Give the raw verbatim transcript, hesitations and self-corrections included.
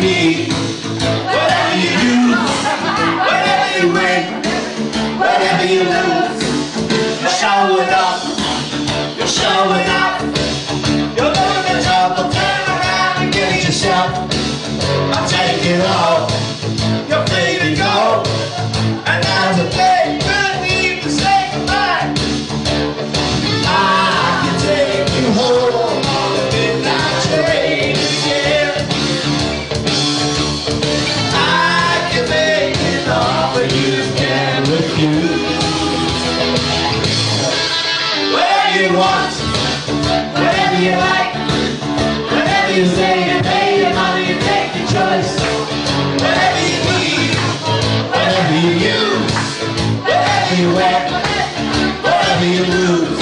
need, whatever you do, whatever you win, whatever you lose, you're showing up, you're showing up. You're looking trouble, turn around and get it yourself. I'll take it all, you're free to go, and now's the day, good need to say goodbye. I can take you home on the midnight train again. I can make it all, but you can refuse. Whatever you want, whatever you like, whatever you say, you pay your money, you take your choice. Whatever you need, whatever you use, whatever you wear, whatever you lose,